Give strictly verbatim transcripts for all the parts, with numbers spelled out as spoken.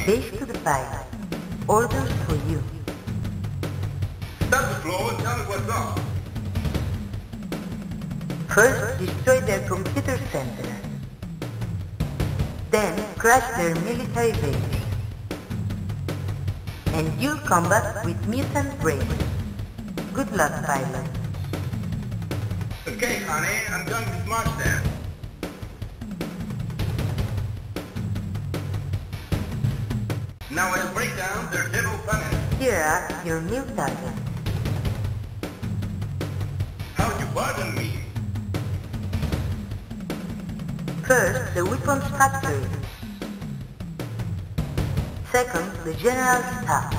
Base to the pilot. Orders for you. Stop the floor and tell me what's up. First, destroy their computer center. Then, crash their military base. And you'll combat with mutant brains. Good luck, pilot. Okay, honey, I'm done with March then. Now I'll break down their devil planets. Here are your new targets. How'd you pardon me? First, the weapons factory. Second, the general staff.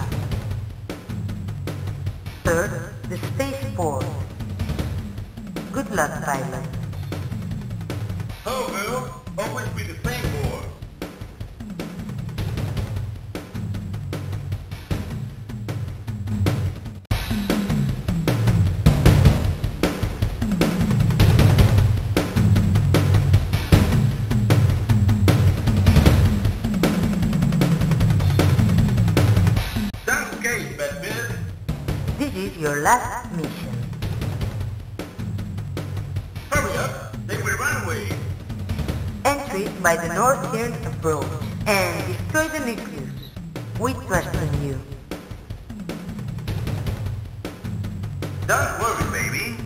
Third, the spaceport. Good luck, pilot. Oh, well, always be the same war. This is your last mission. Hurry up, they will run away. Entry by the northeastern approach and destroy the nucleus. We trust in you. Don't worry, baby.